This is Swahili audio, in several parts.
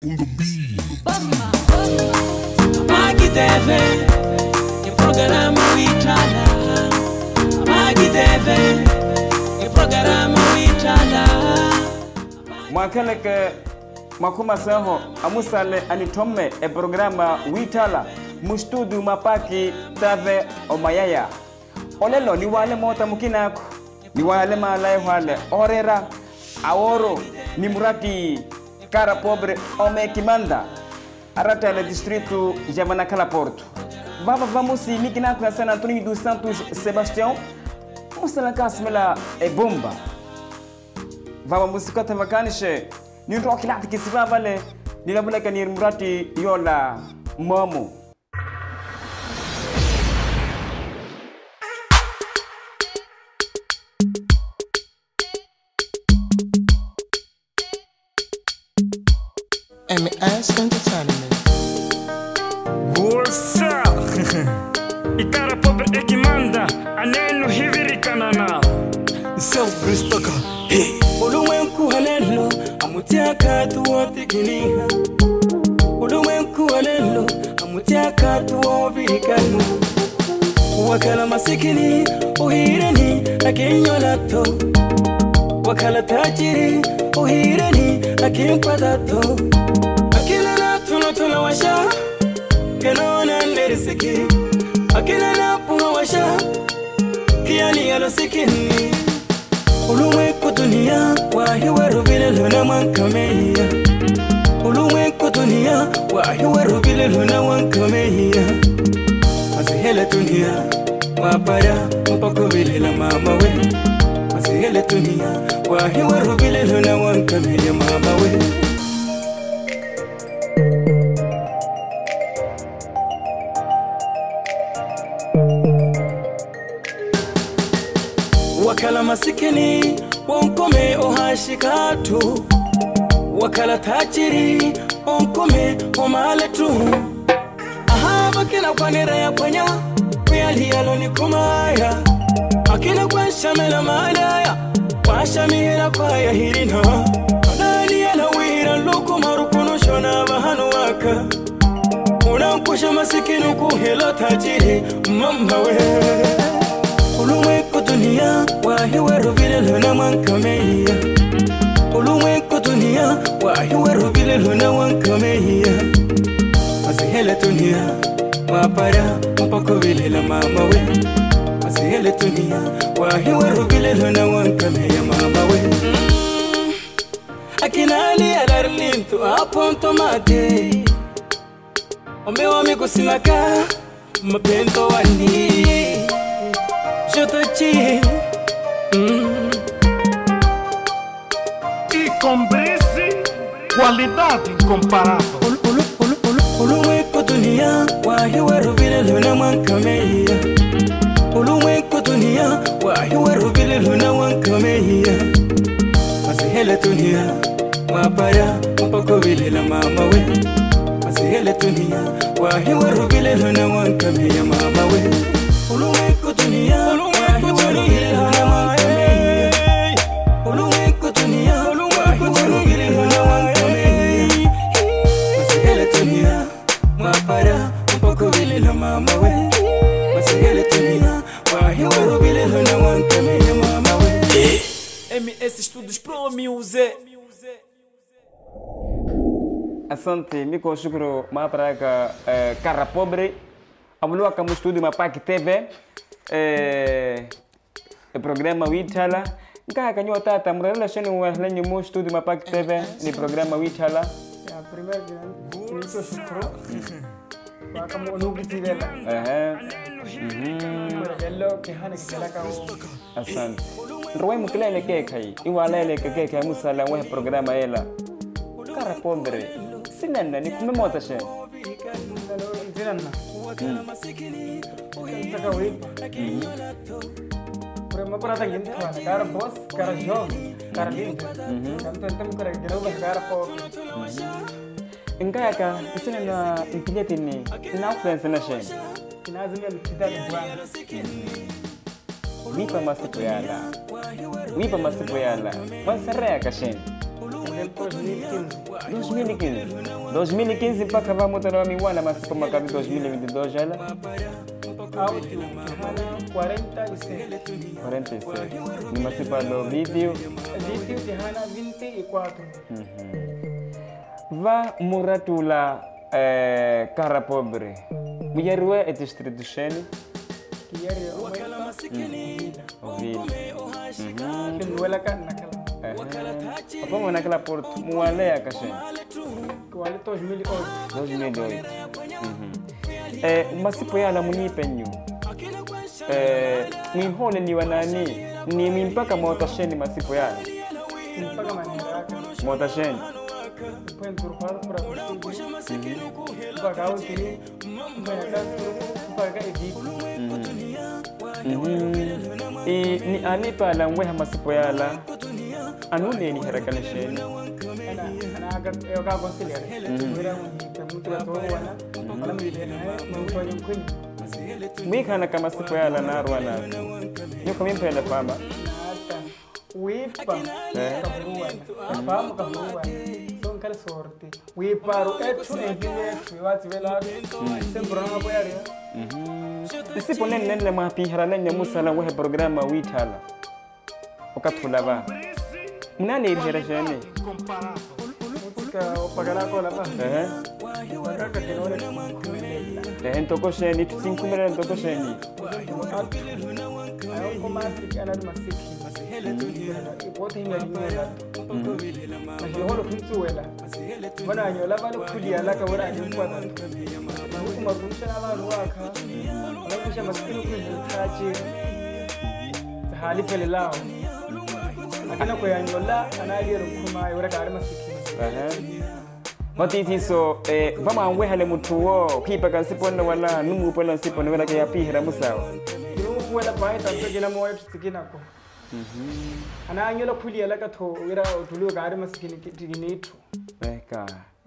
Magi TV, il programma Witala. Magi TV, il programma Witala. Mwakale ke makuma saho amusale anitomme e programa Witala mustudu mapaki tave omayaya olelo ni wale mota mukinako ni wale malai wale orera aworo ni murati cara pobre ome kimanda arata le distrito Javana Calaporto vamos nikinako na San Antonio dos Santos Sebastião musala kasmela e bomba vamos sikata vakanishe ni roki lati kisiba vale ni labula kanir murati yola momo MS Entertainment. Bolsa e cara pobre é que manda aneno hiviri kanana South Bristoka Uluwenku halelo amutiaka tuwote kiniha Uluwenku halelo amutiaka tuwobirikanu Wakala masikini uhireni akinyolato Wakala tajiri uhireni akimpadato Akila na tunotula washa Kenona nerisiki Akila na puha washa Kiani yalo sikini Uluwenku dunia wahiweru vile luna wankameia Uluwenku dunia wahiweru vile luna wankameia Masihele dunia wapara mpako vile la mama we Masihele dunia wahiweru vile luna wankameia mama we Wakala masikini onkome ohashikatu Wakala tajiri onkome omaletu Ahaba kina kwanira ya kwanya Kuyali yalo ni kumaya Akina kwa shamela malaya Washamira kwa ya hirina Nani yana wira luku marukuno shona bahanu waka Unamkusha masikini kuhila tajiri mamba we Uluwenku dunia wahiweru vile luna wankameia Uluwenku dunia wahiweru vile luna wankameia Masihele dunia wapara mpako vile la mama we Masihele dunia wahiweru vile luna wankameia mama we Akinali alarlintu aponto mate Omewa mikusimaka mapento wani Je te tire e com Brisi qualidade incomparável Uluwenku dunia wahiweru vile luna wankameia Uluwenku dunia wahiweru vile luna wankameia Masihele dunia wapara mpako vile la mama we Masihele dunia wahiweru vile luna wankameia mama we Uluwenku dunia wahiweru vile luna wankameia Uluwenku dunia wahiweru vile luna wankameia Masihele dunia wapara mpako vile la mama we Masihele dunia wahiweru vile luna wankameia mama we MS Studios Pro Music. Asante miko shukuru maparaka cara pobre amulua kama studio mapaki TV e programa Witala nka kanyo tata murela sheni wahlanye mo studio mapaki TV ni programa Witala ya primeiro grande isso shukuru baka mo nugi tivela bello ke hane kala ka asante roe mukilele kekai iwalele kekai musala wa programa ela cara pobre sinana ni kumemota she tirana saka wi prema parata gin kana cara boss cara jovem cara lindo tanto cara de novo cara pobre ingaka sinana impilete ni na influence na she kinazimia mkidali bwana wipa masiku yala Wipa masiku yala. Wansarea kashen. 2015 mpaka vamos tena miwana masipo makabi 2022 jala. Áudio, Tihana 46. Ni masipa do video. Vídeo Tihana 24. Va muratula cara pobre. Muyarwe e distrito sheni. Kiyari wakala masikini. Ovila. Kinwela kan nakala. Apa mo nakala porto muwale ya kasheni. Kuwale 2008. Masipo yala munipenyu. Mihole ni wanani ni mimpaka motasheni masipo yala. Mpaka manera. Motasheni. Pueden turpar por aquí. Pagar o que pagar ni alipa la mweha masipo yala anune ni harakana sheni ana agar eu ka conciliar mira muito a toa wana wala mjene muito a yunkuni mwika na kama masipo yala na arwana yuko mimpa ya fama wipa kaburuwana famu kaburuwana son kal sorte wiparu etu engineer wati vela sempre na boyaria Isipo nene mapihara nene musala wehe programa witala okatula ba mnane irihera jene ka opagala ko la ba paga ka tenore entoko sheni tusinkumera entoko sheni ayo komasi ana masiki ipote hinga holo kuntuwela bana nyola balo kudia laka wora ajimkwata kuma kunsha abantu waka kusha masikini kujitaje hali pele lao akina ko yanyola analiero kuma yora kare masikini Matiti so vama wehale mutuo kipa kansiponda wala numu pala sipo wala kaya pihira musawa numu wala baita togena moyo tsikina ko ananyola kudia laka to wira otulio kare masikini tiginetu eka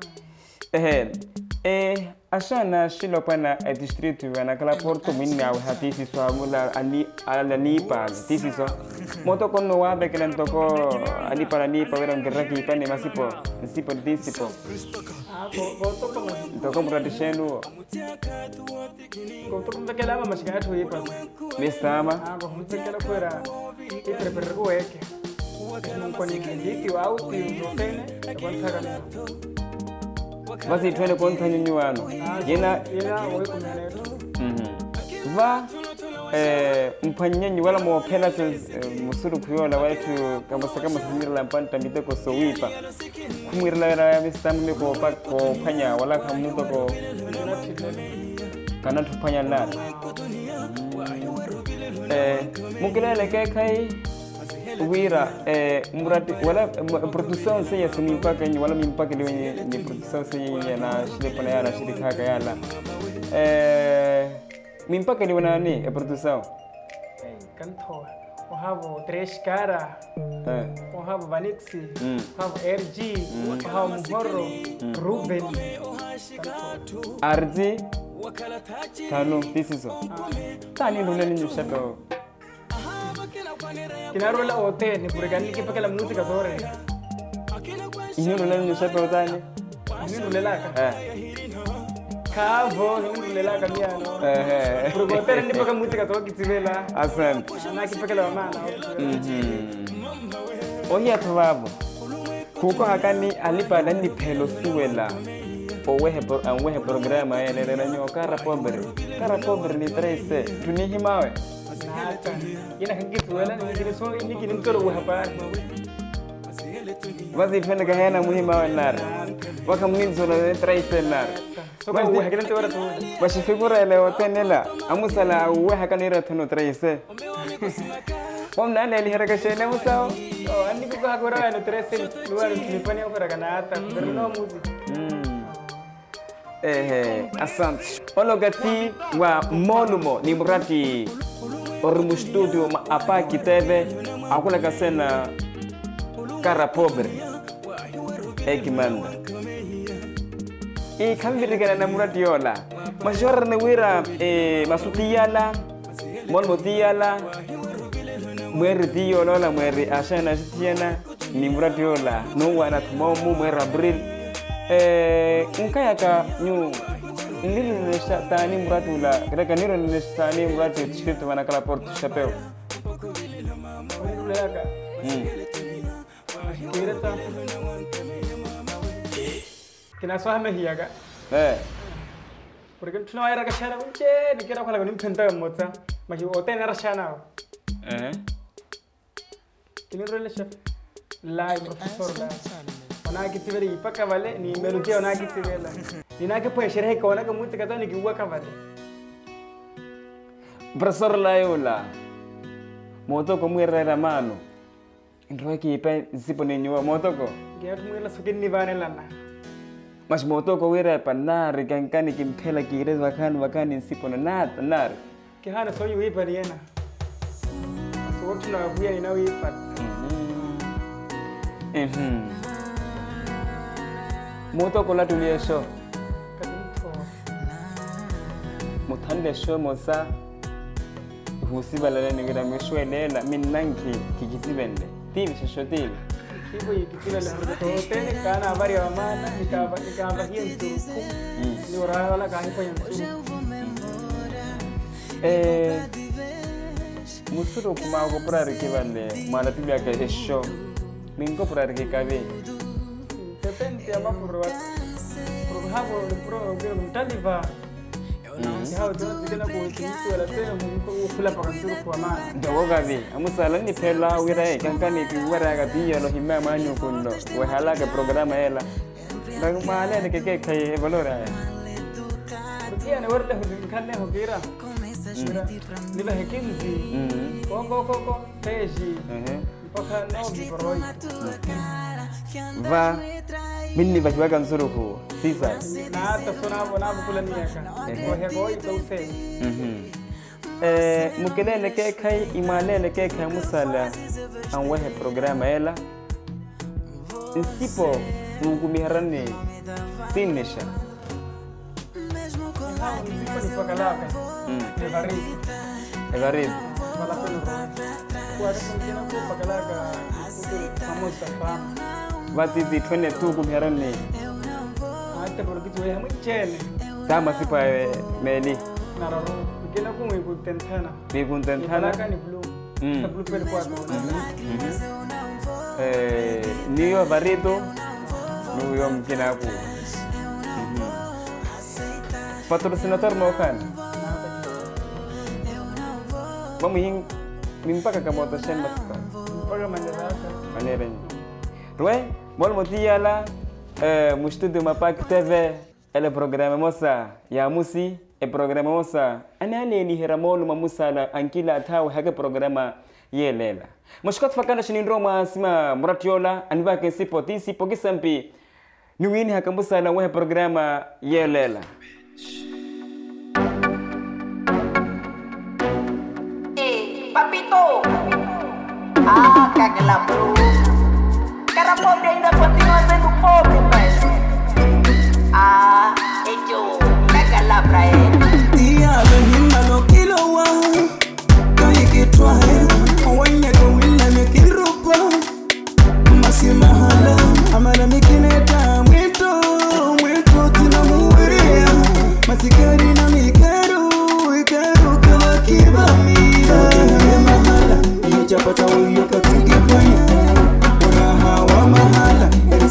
ashana shilo pana district wana kala porto minni aw hatisi so amula ani ala nipa tisi so moto kono wa be kelen toko ani para nipa wera ngeraki pani masipo nsipo disipo ko toko mradishenu ko to mbekela mama shika to yipa mesama ko mbekela kwera iprepare ko weke ko ni ndiki wa uti rotene ko ntaka basi twende kwa ntanyunyuano yena wewe kunaneto va mpanyenyi wala mwopela musuru kuyola waitu kama simira la mpanta miteko so wipa kumwirila ya mistamu miko ko panya wala kamuto ko kana tupanya nani mukilele kai wira murati wala production se ya mimpaka ni wala mimpaka ni production se ya na shirika na shirika ka yala mimpaka ni wana ni produção canto o havo tres cara o havo vanixi o havo rg o havo morro ruben rg tano tisiso tani ndo nini shato kinarola ote ni purigani kipa kala música sore ino nini shato tani ino lelaka Cavo, não lhe lá caminhando. Por botar nem para música toda que tiver lá. Asante. Na que para aquela mana. Ohi atwabo. Kuko hakani alipa dani pelo suela. Wehe programa ele nyo cara pobre ni 13. Tunihi mawe. Nata. Ina hangitu wala ni so ni kinimtoro hapa. Wazi fanya gahana muhimu wa nar. Waka mninzo na 13 nar. So kwa uwe hakina tewara tu. Bashi figura ile hotenela. Amusala uwe hakana ira tano 13. Wamna ile haraka shene musao. Oh, ani kuko hakora no 13 luar nilifanya kwa kanata. Berno music. Asante. Ologati wa molumo ni murati orumu studio apa kiteve akula kasena cara pobre ekimanda kambirigana na murati yola mashora na wira masutiyala molmotiyala mweri diyo lola mweri ashana sitiana ni Muratiola no wana tumo mwera Abril nkaya ka nyu nili nesta tani Muratula kaka niro nesta tani Muratu tshitu wana kala porto chapeu kina swahame hiyaga porque tu no era que chana unche ni kira kala ni mpenta mota maji otena rashana kini role chef la professor la ona kitibere ipaka vale ni melukia ona kitibela ni nake po sherehe kwa ona kamuti katani kiwa kavale professor la yola moto ko mwera mano ndro ki pe zipo ni nyua moto ko geatu mwela sukini vane lana mas moto ko wira panar kankani kimpela kire wakani sipo na nar kihana so yu ipa riena so watu na buya ina ipa moto ko la tulia show kadito mutande show mosa husibala ni ngira mshwelela minanki kikizibende tivi shotil kibo yikitibele hoto tene kana habari ya maana nikava hiyo ni orala la kahi kwa yanzu musuro kuma ko purari kibale mala tibya ka esho mingo purari ke kabe depende ama pro habo pro mtaliva hao ndio tena kwa kitu wala tena mungu kula paka nzuri kwa maana ndio gabi amusala ni pela wira kankani kiwara ga biyo lo himma manyo kundo wa halaka programa hela nang male ne ke kai valora kia ne warta kanne hokira ni ba hekinzi ko teji paka no biboroi va minni bakiwaga nzuri ko sisa na hata sona bona kula niaka ko hegoi to se mukelele ke kai imalele ke kai musala an wahe programa hela insipo ngumiharane tinisha ni paka lapa evarid wala kwa kuna ko paka laka famosa fama batiti 22 kumiharane hata por kitu ya mchele kama sipa meli nararo kila kumwe kutentana bikuntentana ni blue blue per cuatro niyo barito niyo mkina ku patrocinador mo kan mamuhing mimpaka kamoto sen maspa mpaka manera Rue, mol motiala mustudu mapak TV ele programa mosa ya musi e programa mosa anane ni heramolu mamusala ankila atawe hage programa yelela mushkot fakana shinin roma sima Muratiola anba ke sipoti sipoki sampi nuwini hakamusala wa programa yelela papito cagla bro cara pobre ainda continua sendo pobre, mas hecho cagala pra ele. Tia behina lo kilowa, kai kitwa he, wanya ko willa me kirupa, masimahala amana mikineta mwito tina muwerea, masikari na mikeru kama kibamira, mahala, ichapata uyo katikifanya. Hawa mahala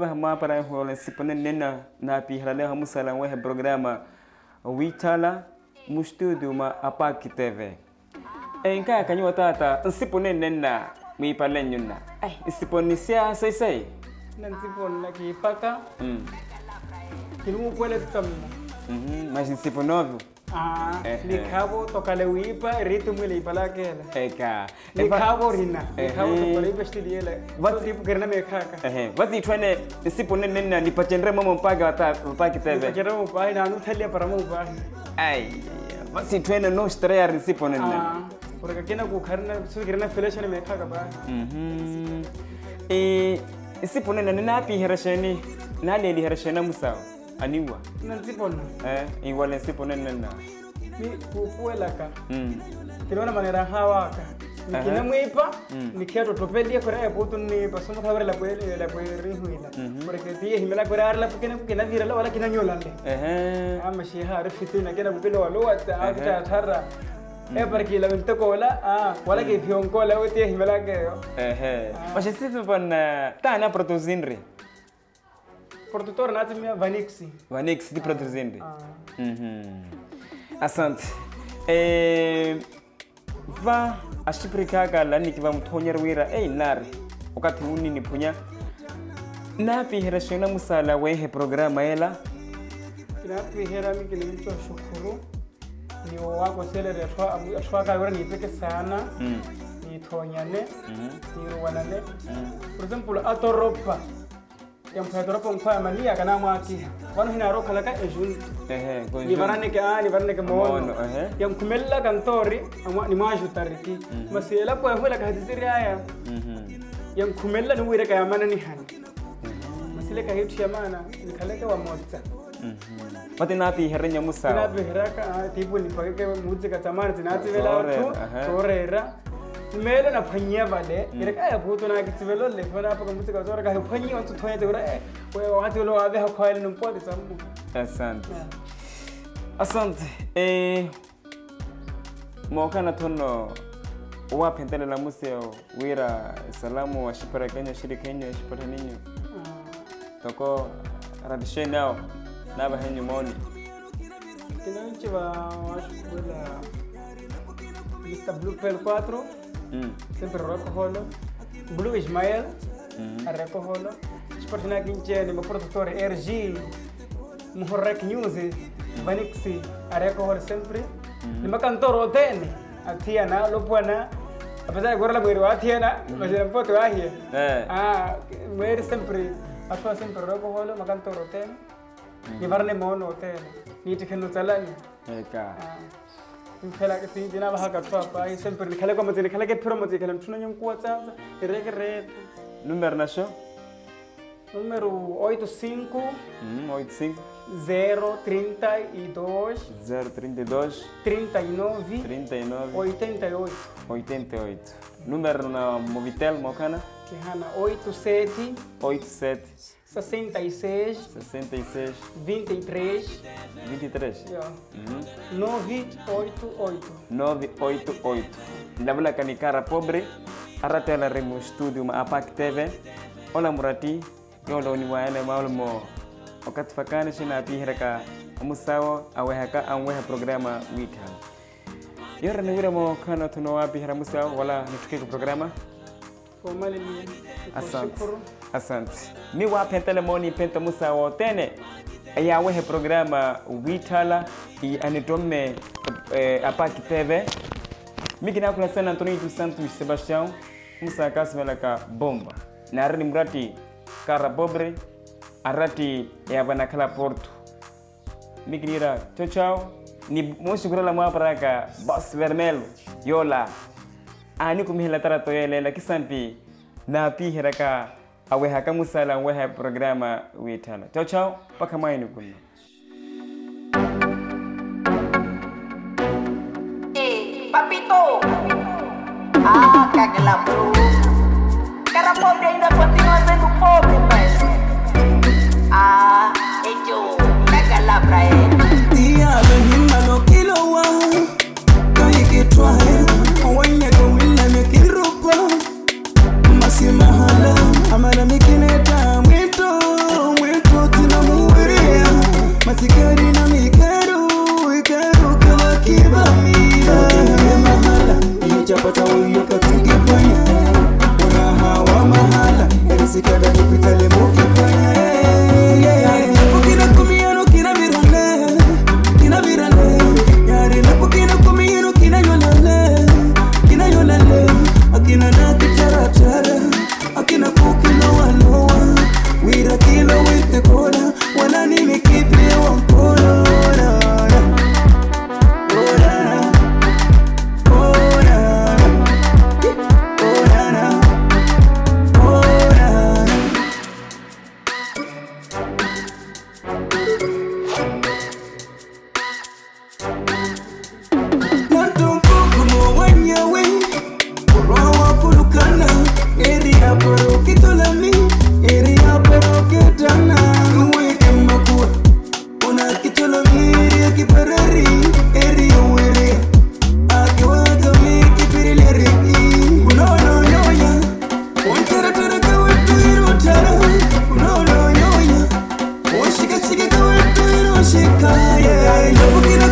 ba ma para holen siponen nena na pi halale hamusala we programa Witala mustudu ma apaki TV. Enka kanyo tata siponen nena mi palenyuna. Ai siponisia sai. Nan sipon na ki paka. Kilumu kwele tutamina. Mas siponovo. Ni cabo tocale wipa ritmo ele pala aquela. Eka. Ni cabo rina. Ni cabo tocale vestidi ele. Wat tipo gerna me kaka. Vati twene siponen nena ni pacendre mama paga apaki TV. Pacendre mama paga na anu thalia para mama paga. Ai. Vati twene no estrear siponen nena. Porque aqui na cucarna su gerna felecha me kaka ba. Siponen nena pi herasheni. Na le herashena musao. Aniwa. Nantipon. Igual siponen nena. Ni kupuela ka. Kinaona manera hawaka. Nikina mwipa, nikiato topelia kwa ya putu ni pasomo kabla la kweli rihuila. Porque tie himela kwa arla porque na vira la wala kina nyolande. Ama shiha arifiti na kina kupilo walo ata tarra. Porque la vente cola wala que fion cola o tie himela ke. Mas sipon ta na produzinri. Produtor na timia Vanixi. Vanixi de produzindo. Asante. Va ashipirika kala nikiva mthonyera wira nar wakati uni ni punya na pihera shona musala wehe programa ela kina pihera miki ni mtu shukuru ni wako selere ashwa ka wira ni peke sana ni thonyane ni ruwanane for example atoropa yang pedro pun kau mania kana maki wan hina ro kala ka ejul ni barane ke mon yang kumella kantori ni maju tariki masela po hula ka hadisiri aya yang kumella ni wira ka mana ni han masile ka hitu yamana ni kala ka wa motsa pati na pi herenya musa na pi heraka tipo ni pake muzika tamana tinati vela tu torera mele na phanya vale ire ka buto na kitsivelo le fona pa muzika zora ka phanyi on thoye te ora we wati lo ave ha khoile no pode samu asante mo kana tono wa pentele la museo wira salamu wa shipara Kenya shiri Kenya shipata ninyo toko radishe nao na ba henyu moni kinanchi wa shukula Mr. Blue Pel 4 sempre recoholo Blue Ismael recoholo sportina kinche ni produttore RG Muhorrek News Vanixi recoholo sempre ni makantoro tene atiana lopwana apesar de gorla mwiri atiana mas poto ahia mwiri sempre aswa sempre recoholo makantoro tene ni varne mono tene ni tikenu talani Kala que sim, dinava haka papa, aí sempre kala como tem kala que promo tem kala tuna nyam kuata, regret. Número na show? Número 85 85 032 39 88. Número na Movitel Mocana? Que hana 87 66 23 988 Ndabula kanikara pobre arate la remo studio ma Apaki TV ola murati yolo ni waele maulmo wakati fakane shina pihiraka musawo awehaka anweha programa Witala yora ni wira mo kana tuno wapi hira musawo wala nituke programa formali ni asante mi wa pentele moni penta musawo tene ya wehe programa Witala i anitome Apaki TV mikina kuna sana Antonio dos Santos Sebastião musa kasmela ka bomba na arni murati kara pobre arati ya bana kala porto mikinira chao ni moshukura la mwaparaka boss vermelho yola ani kumihela tarato yelela kisampi na pihiraka aweha kamusala weha programa Witala chao paka maini kuna Papito, caga la bro. Cara pobre ainda continua sendo pobre, mas ello, caga la pra ele. Tia behima no kilo wa, kai kitwa he, wanya ko willa me kirupa, masimahala amana mikineta mwito. ikaru kama kibamira mahala ichapata uyo katukifanya una hawa mahala erisikada tupitale mukifanya napokina kumiano kina virale yari napokina kumiano kina yolale akina na kitaratara akina kukina wanoa wira kilo wite kola wana nime kipi wa mkono Shika, yeah,